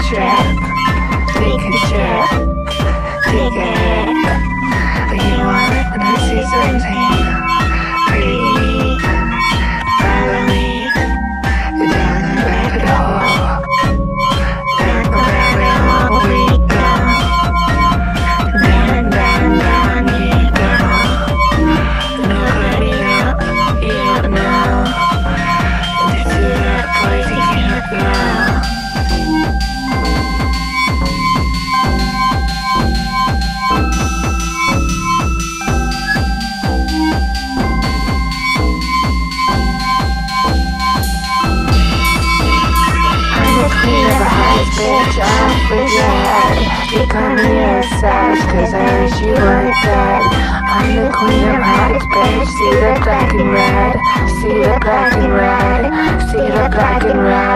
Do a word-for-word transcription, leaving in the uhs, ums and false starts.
trip, take a trip, take it. You want to see something pretty? Follow me down the rabbit hole. Down the rabbit hole we go. Down, down, down you go. Nobody else, you know. This is that place you can't go. Bitch, off with your head. You come here sad, cause I wish you weren't dead. I'm the queen of hearts, bitch. See the black and red. See the black and red. See the black and red.